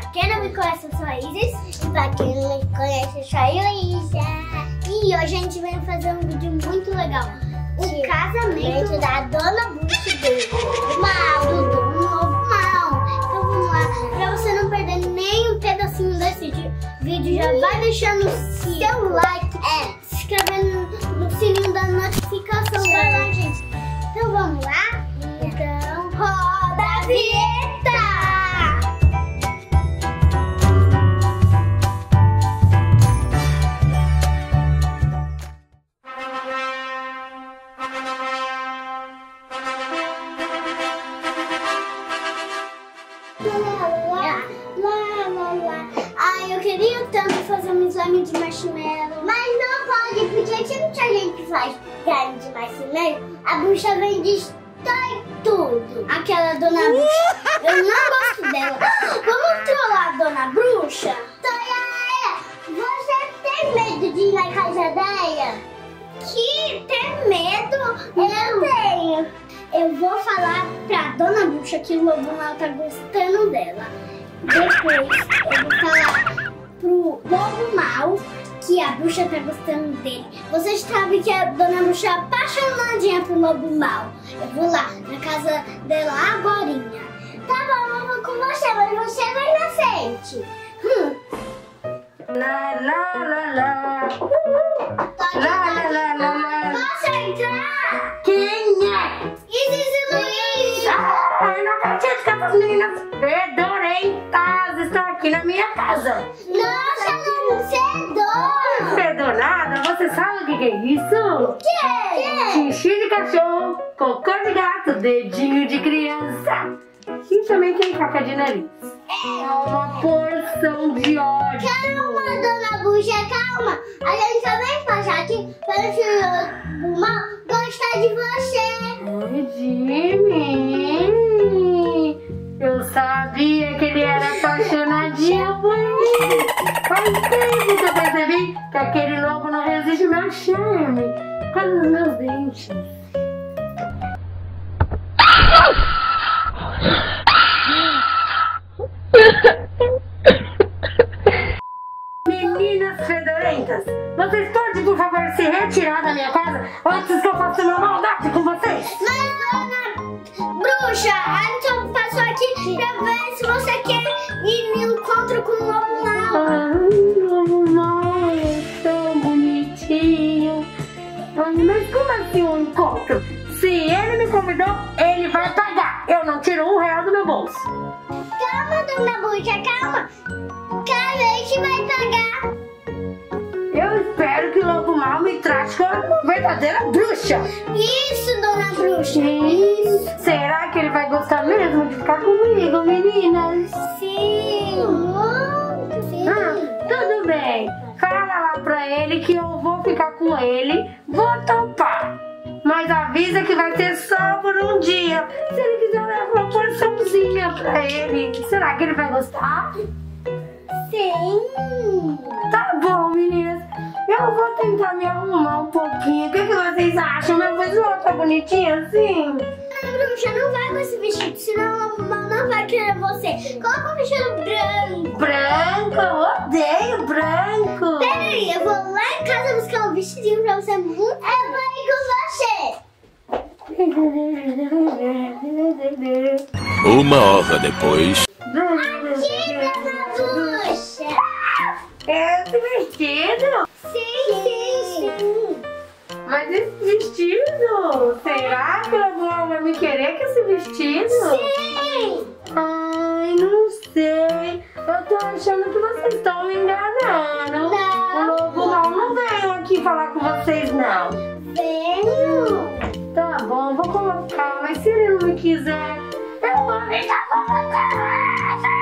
quem não me conhece, eu sou a Isis. E pra quem não me conhece, eu sou a Luísa. E hoje a gente veio fazer um vídeo muito legal. O casamento da Dona Bruxa do mal, do novo mal. Então vamos lá, pra você não perder nem um pedacinho desse vídeo, já vai deixando o seu like, se inscrevendo no sininho da notificação, vai lá, gente. Então vamos lá? Então roda a vinheta! Ai, eu queria tanto fazer um slime de marshmallow, mas não pode, porque aqui não tinha gente que faz slime de marshmallow. A bruxa vem e destrói tudo. Aquela Dona Bruxa, eu não gosto dela. Vamos trollar a Dona Bruxa? Você tem medo de ir na casa dela? Que tem medo? Eu tenho. Eu vou falar pra Dona Bruxa que o Lobo Mal tá gostando dela. Depois eu vou falar pro Lobo Mal que a bruxa tá gostando dele. Vocês sabem que a Dona Bruxa é apaixonadinha pro Lobo Mal. Eu vou lá na casa dela agorinha. Tá bom, eu vou com você, mas você vai na frente. Lá, lá, lá, lá. Lá, lá, lá, lá, lá. Posso entrar? Quem é? Isis e Luísa. Eu não acredito que essas meninas fedorentas estão aqui na minha casa. Nossa, fedor. Fedorada? Você sabe o que é isso? O quê? Xixi de cachorro, cocô de gato, dedinho de criança. E também tem caca de nariz. É uma porção de ódio. Calma, Dona Bruxa, calma. A gente só vem passar aqui para o mal gostar de você. Ai, Jimmy. Eu sabia que ele era apaixonadinho por mim. Faz tempo que eu percebi que aquele lobo não resiste ao meu charme. Quase os meus dentes. Meninas fedorentas, vocês podem, por favor, se retirar da minha casa antes que eu faça uma maldade com vocês? Mas, Dona Bruxa, a gente passou aqui pra ver se você quer ir no encontro com o Lobo Mal. Ai, Lobo Mal, é tão bonitinho. Ai, mas como assim um encontro? Se ele me convidou, ele vai pagar. Eu não tiro R$1 do meu bolso. Calma, Dona Bruxa, calma. Que a gente vai pagar. Eu espero que o Lobo Mal me trate como uma verdadeira bruxa. Isso, Dona Bruxa, isso. Será que ele vai gostar mesmo de ficar comigo, meninas? Sim, muito sim. Tudo bem. Fala lá pra ele que eu vou ficar com ele. Vou topar. Mas avisa que vai ser só por um dia. Se ele quiser levar uma porçãozinha pra ele, será que ele vai gostar? Sim. Tá bom, meninas. Eu vou tentar me arrumar um pouquinho. O que vocês acham? Meu visual tá bonitinho assim? Dona Bruxa, não vai com esse vestido, senão o Lobo Mal não vai querer você. Coloca um vestido branco. Branco? Eu odeio branco. Peraí, eu vou lá em casa buscar um vestidinho pra você. Eu vou ir com você. Uma hora depois. Aqui, Dona Bruxa. Esse vestido? Sim. Mas esse vestido? Será que o Lobo vai me querer com esse vestido? Sim. Ai, não sei. Eu tô achando que vocês estão me enganando. Não. O Lobo não veio aqui falar com vocês, não. Venho. Tá bom, vou colocar. Mas se ele não me quiser, eu vou ficar com você.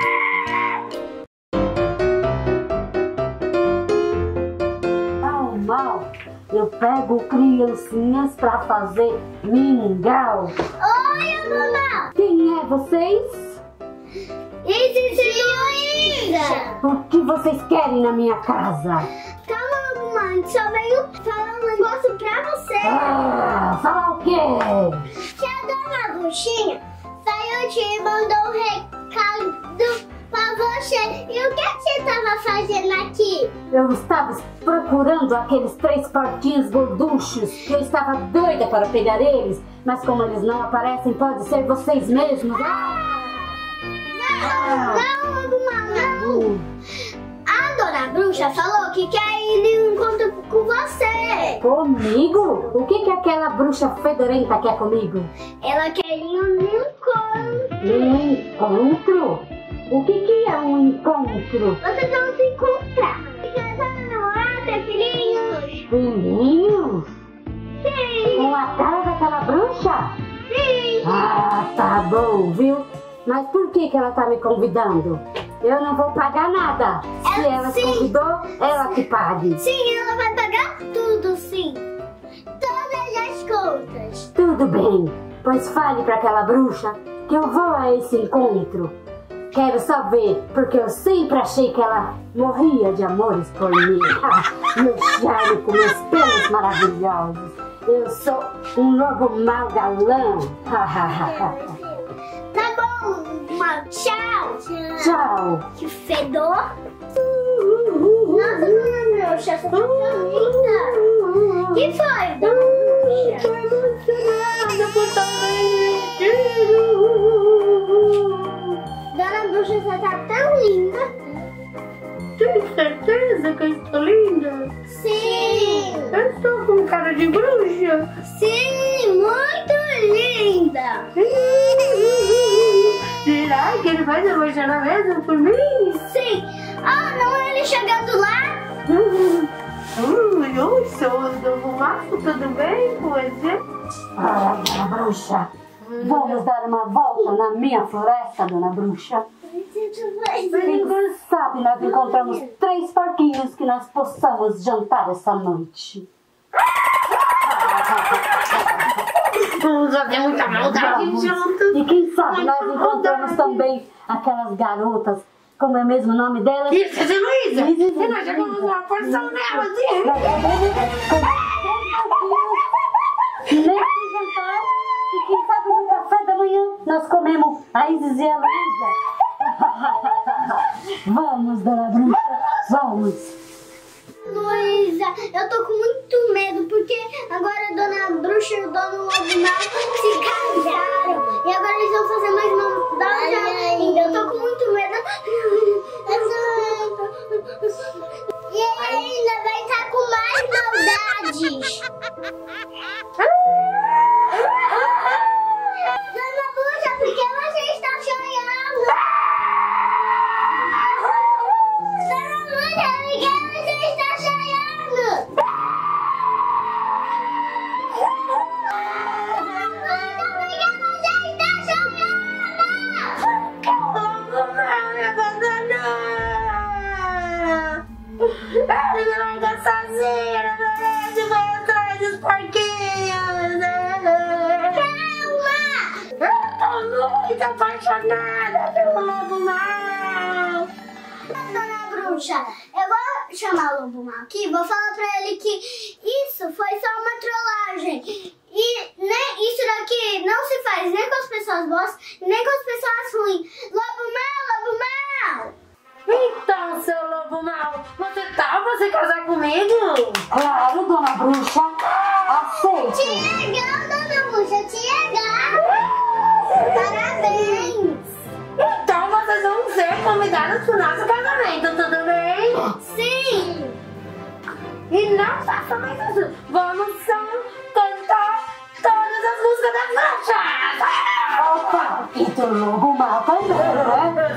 Mal, eu pego criancinhas pra fazer mingau. Oi, Lobo Mal. Quem é vocês? Isis e Luísa. O que vocês querem na minha casa? Calma, Lobo Mal, a gente só veio falar um negócio pra você. Falar o quê? Que a Dona Bruxinha saiu te mandou um recado Mas você, e o que você estava fazendo aqui? Eu estava procurando aqueles 3 porquinhos gorduchos, que eu estava doida para pegar eles, mas como eles não aparecem, pode ser vocês mesmos. Não. A dona Bruxa falou que quer ir no encontro com você. Comigo? O que aquela bruxa fedorenta quer comigo? Ela quer ir no encontro. Um encontro? O que é um encontro? Vocês vão se encontrar. Vocês vão namorar, ter filhinhos. Filhinhos? Sim. Com a cara daquela bruxa? Sim. Ah, tá bom, viu? Mas por que ela tá me convidando? Eu não vou pagar nada. Se ela sim. convidou, ela que pague. Sim, ela vai pagar tudo, sim. Todas as contas. Tudo bem, pois fale pra aquela bruxa que eu vou a esse encontro. Quero só ver, porque eu sempre achei que ela morria de amores por mim. Meu charme com meus pelos maravilhosos. Eu sou um lobo mau galã. Tá bom, uma tchau. Tchau. Que fedor. Nossa, dona Bruxa, você tá tão linda. Que foi, dona Bruxa? Tô emocionada por Dona Bruxa, você tá tão linda. Tem certeza que eu estou linda? Sim. Eu estou com cara de bruxa. Sim, muito linda. Será que ele vai se apaixonar mesmo por mim? Sim. Ah, não é ele chegando lá? Eu sou do Fumaço, tudo bem com você? Dona Bruxa, vamos dar uma volta na minha floresta, Dona Bruxa. Quem sabe nós encontramos 3 porquinhos que nós possamos jantar essa noite. Vamos fazer muita maldade juntos. E quem sabe nós encontramos também aquelas garotas, como é mesmo o nome delas? Isso, Heloísa! Isso, E nós jogamos uma porção nelas, Nesse jantar, e quem sabe no café da manhã, nós comemos a Isis e a Luísa. Vamos, Dona Bruxa, vamos. Luísa, eu tô com muito medo porque agora a Dona Bruxa e o Dono Lobo Mau se casaram. E agora eles vão fazer mais maldade ainda. Eu tô com muito medo. E ele ainda vai estar com mais maldades. Dona Bruxa, por que você está chorando? Dona Bruxa, por que você está chorando? Dona Bruxa, por que você está Ele me larga sozinha, não merece, vai atrás dos porquinhos. Eu tô muito apaixonada pelo Lobo Mau. Dona Bruxa, eu vou chamar o Lobo Mau aqui, vou falar pra ele que isso foi só uma trollagem. E nem isso daqui não se faz nem com as pessoas boas, nem com as pessoas ruins. Lobo Mau! Então, seu Lobo Mau, você topa se casar comigo? Claro, Dona Bruxa, aceito. Te legal, Dona Bruxa, te legal! Parabéns! Então vocês vão ser convidados pro nosso casamento, tudo bem? Sim! E não faça mais isso. Vamos só cantar todas as músicas das bruxas. Opa, e do Lobo Mau também, né?